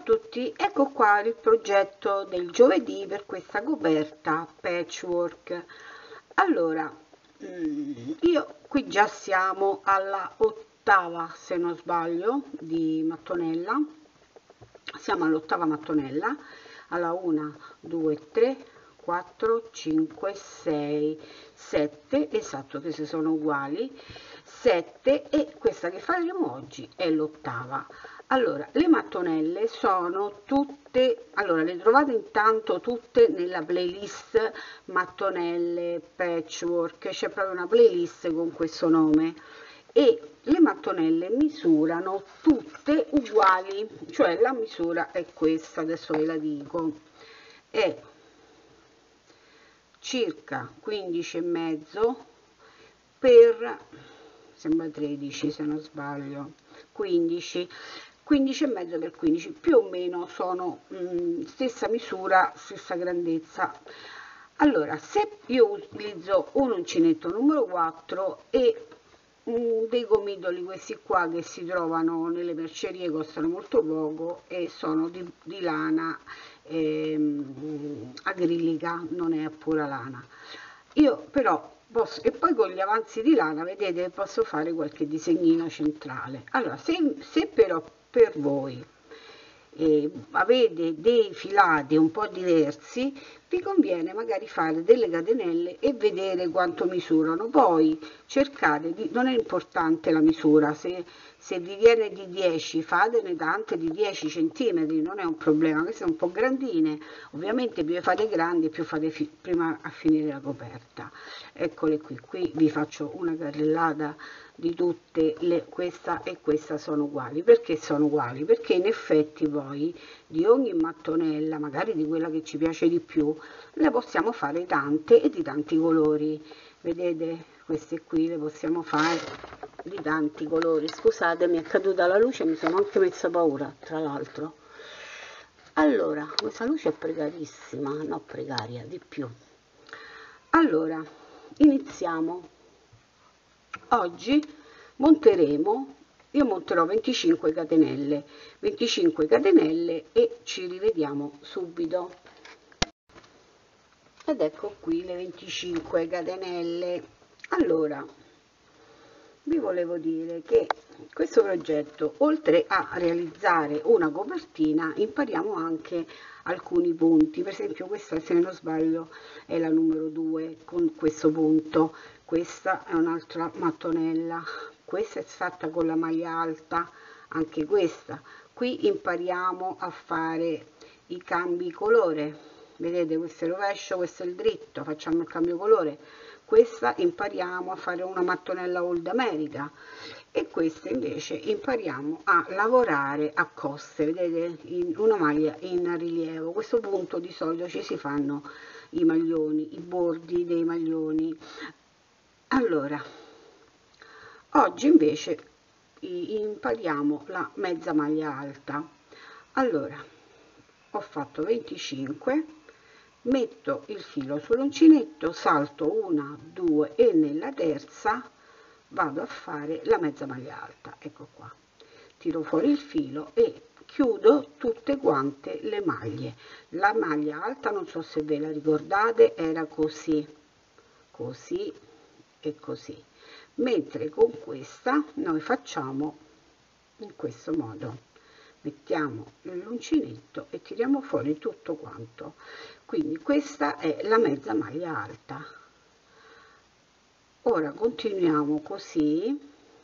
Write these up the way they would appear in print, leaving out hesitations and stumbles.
tutti, ecco qua il progetto del giovedì per questa coperta patchwork. Allora, io qui già siamo alla ottava, se non sbaglio, di mattonella. Siamo all'ottava mattonella, alla 1, 2, 3, 4, 5, 6, 7, esatto, che se sono uguali, 7, e questa che faremo oggi è l'ottava. Allora, le mattonelle sono tutte, allora le trovate intanto tutte nella playlist mattonelle patchwork, c'è proprio una playlist con questo nome, e le mattonelle misurano tutte uguali, cioè la misura è questa, adesso ve la dico, è circa 15,5 per, sembra 13 se non sbaglio, 15 e mezzo per 15, più o meno sono stessa misura, stessa grandezza. Allora, se io utilizzo un uncinetto numero 4 e dei gomidoli, questi qua che si trovano nelle mercerie, costano molto poco e sono di lana acrilica, non è a pura lana. Io però posso, e poi con gli avanzi di lana vedete posso fare qualche disegnino centrale. Allora, se però per voi avete dei filati un po' diversi, vi conviene magari fare delle catenelle e vedere quanto misurano. Poi cercate di, non è importante la misura, se vi viene di 10 fatene tante di 10 centimetri, non è un problema. Queste sono un po' grandine, ovviamente più le fate grandi più fate prima a finire la coperta. Eccole qui vi faccio una carrellata di tutte questa e questa sono uguali. Perché sono uguali? Perché in effetti poi di ogni mattonella, magari di quella che ci piace di più, ne possiamo fare tante e di tanti colori. Vedete, queste qui le possiamo fare di tanti colori. Scusate, mi è caduta la luce, mi sono anche messa paura, tra l'altro. Allora, questa luce è precarissima, no, precaria, di più. Allora, iniziamo. Oggi monteremo, io monterò 25 catenelle e ci rivediamo subito. Ed ecco qui le 25 catenelle. Allora, vi volevo dire che questo progetto, oltre a realizzare una copertina, impariamo anche alcuni punti. Per esempio questa, se non sbaglio, è la numero 2 con questo punto. Questa è un'altra mattonella, questa è fatta con la maglia alta, anche questa. Qui impariamo a fare i cambi colore. Vedete, questo è il rovescio, questo è il dritto, facciamo il cambio colore. Questa impariamo a fare una mattonella Old America e questa invece impariamo a lavorare a coste, vedete, in una maglia in rilievo. A questo punto di solito ci si fanno i maglioni, i bordi dei maglioni. Allora, oggi invece impariamo la mezza maglia alta. Allora, ho fatto 25, metto il filo sull'uncinetto, salto una, due e nella terza vado a fare la mezza maglia alta. Ecco qua, tiro fuori il filo e chiudo tutte quante le maglie. La maglia alta, non so se ve la ricordate, era così, così e così, mentre con questa noi facciamo in questo modo. Mettiamo l'uncinetto e tiriamo fuori tutto quanto. Quindi questa è la mezza maglia alta. Ora continuiamo così,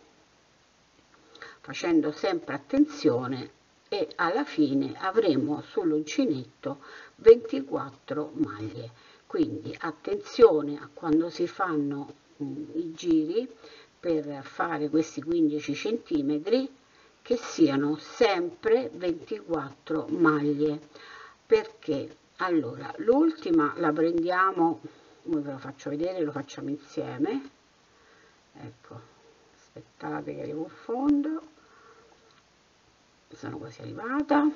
facendo sempre attenzione, e alla fine avremo sull'uncinetto 24 maglie. Quindi attenzione a quando si fanno i giri per fare questi 15 centimetri, che siano sempre 24 maglie. Perché allora l'ultima la prendiamo, come ve lo faccio vedere, lo facciamo insieme. Ecco, aspettate che arrivo in fondo, sono quasi arrivata.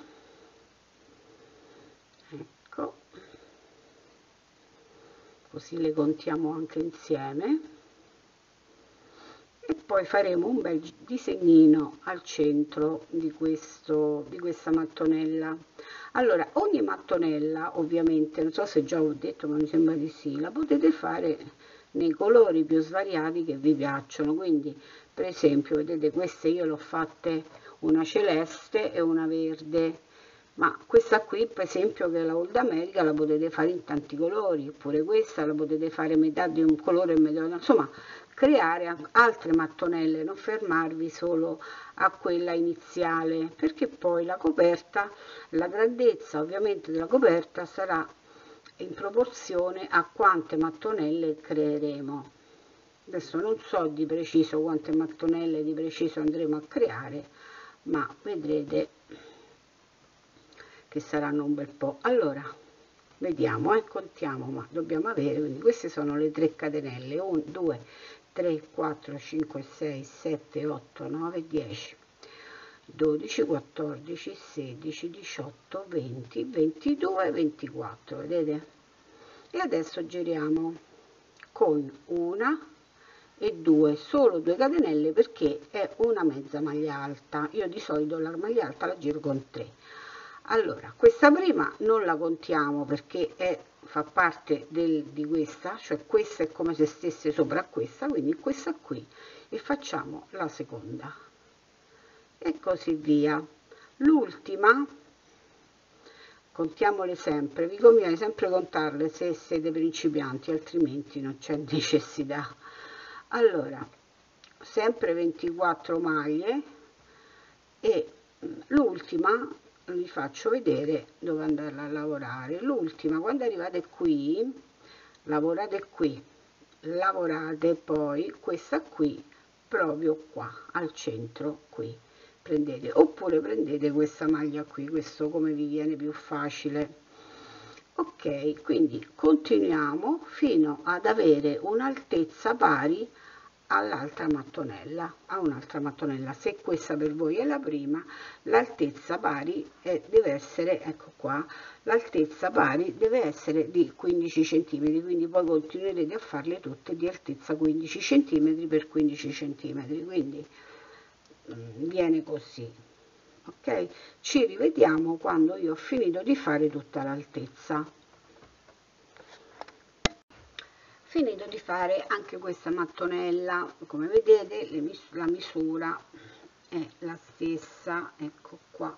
Ecco, così le contiamo anche insieme. E poi faremo un bel disegnino al centro di questa mattonella. Allora, ogni mattonella, ovviamente, non so se già ho detto, ma mi sembra di sì, la potete fare nei colori più svariati che vi piacciono. Quindi, per esempio, vedete, queste io l'ho fatte una celeste e una verde, ma questa qui, per esempio, che è la Old America, la potete fare in tanti colori, oppure questa la potete fare metà di un colore e metà, insomma, creare altre mattonelle, non fermarvi solo a quella iniziale, perché poi la coperta, la grandezza ovviamente della coperta sarà in proporzione a quante mattonelle creeremo. Adesso non so di preciso quante mattonelle di preciso andremo a creare, ma vedrete che saranno un bel po'. Allora, vediamo, contiamo, ma dobbiamo avere, quindi queste sono le 3 catenelle, 1, 2, 3, 4, 5, 6, 7, 8, 9, 10, 12, 14, 16, 18, 20, 22, 24, vedete? E adesso giriamo con una e due, solo 2 catenelle perché è una mezza maglia alta. Io di solito la maglia alta la giro con 3. Allora, questa prima non la contiamo perché fa parte di questa, cioè questa è come se stesse sopra questa, quindi questa qui, e facciamo la seconda e così via. L'ultima contiamole sempre, vi conviene sempre contarle se siete principianti, altrimenti non c'è necessità. Allora, sempre 24 maglie, e l'ultima vi faccio vedere dove andarla a lavorare. L'ultima, quando arrivate qui, lavorate qui, lavorate poi questa qui proprio qua al centro, qui prendete, oppure prendete questa maglia qui, questo come vi viene più facile. Ok, quindi continuiamo fino ad avere un'altezza pari all'altra mattonella, a un'altra mattonella. Se questa per voi è la prima, l'altezza pari deve essere, ecco qua, l'altezza pari deve essere di 15 cm, quindi poi continuerete a farle tutte di altezza 15 cm per 15 cm, quindi viene così. Ok, ci rivediamo quando io ho finito di fare tutta l'altezza. Finito di fare anche questa mattonella, come vedete la misura è la stessa, ecco qua,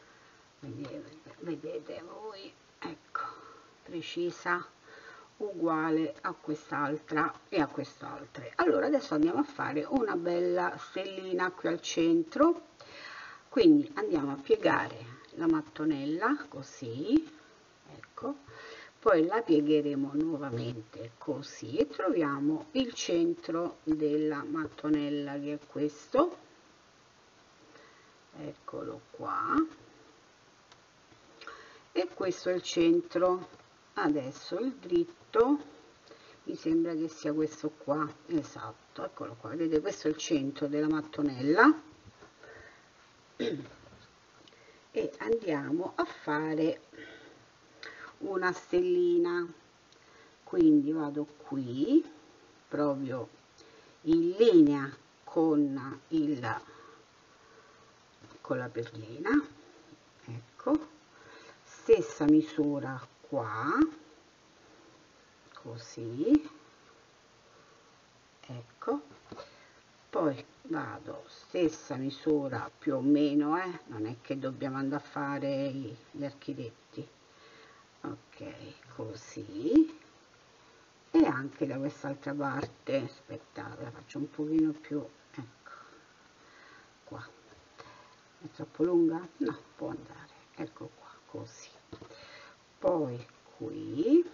vedete voi, ecco, precisa, uguale a quest'altra e a quest'altra. Allora adesso andiamo a fare una bella stellina qui al centro, quindi andiamo a piegare la mattonella così, ecco, poi la piegheremo nuovamente così e troviamo il centro della mattonella, che è questo, eccolo qua, e questo è il centro. Adesso il dritto mi sembra che sia questo qua, esatto, eccolo qua, vedete, questo è il centro della mattonella e andiamo a fare una stellina, quindi vado qui proprio in linea con la perlina, ecco, stessa misura qua, così, ecco, poi vado stessa misura più o meno, non è che dobbiamo andare a fare gli architetti, ok, così, e anche da quest'altra parte, aspettate, la faccio un pochino più, ecco, qua, è troppo lunga? No, può andare, ecco qua, così, poi qui,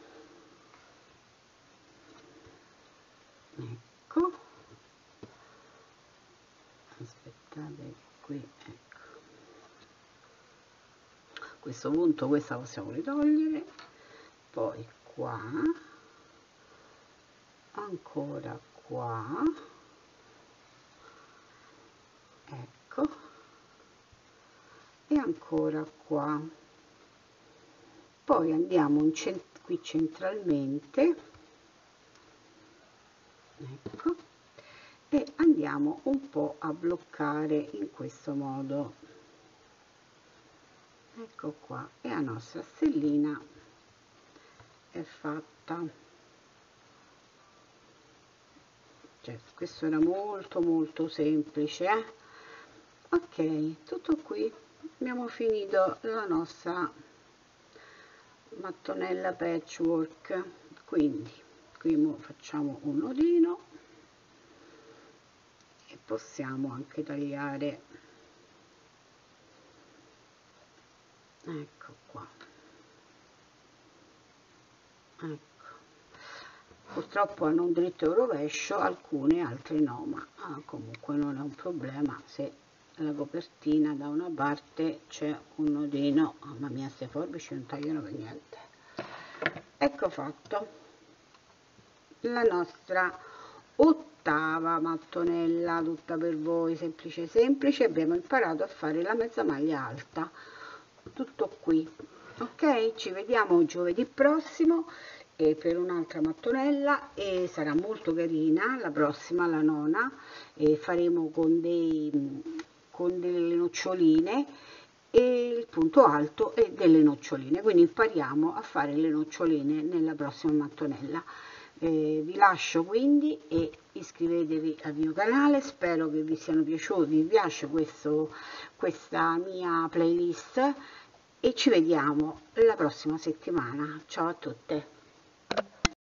ecco, aspettate, qui, ecco, a questo punto questa possiamo ritogliere, poi qua, ancora qua, ecco, e ancora qua, poi andiamo qui centralmente, ecco, e andiamo un po' a bloccare in questo modo. Ecco qua, e la nostra stellina è fatta. Cioè, questo era molto semplice, ok, tutto qui, abbiamo finito la nostra mattonella patchwork. Quindi qui facciamo un nodino e possiamo anche tagliare, ecco qua, ecco. Purtroppo hanno un dritto e un rovescio, alcune, altre no, ma comunque non è un problema se la copertina da una parte c'è un nodino. Mamma mia, queste forbici non tagliano per niente. Ecco fatto la nostra ottava mattonella, tutta per voi, semplice. Abbiamo imparato a fare la mezza maglia alta, tutto qui, ok? Ci vediamo giovedì prossimo per un'altra mattonella, e sarà molto carina la prossima, la nona, e faremo con delle noccioline e il punto alto e delle noccioline, quindi impariamo a fare le noccioline nella prossima mattonella. Vi lascio quindi e iscrivetevi al mio canale, spero che vi siano piaciuti, vi piace questa mia playlist, e ci vediamo la prossima settimana. Ciao a tutte.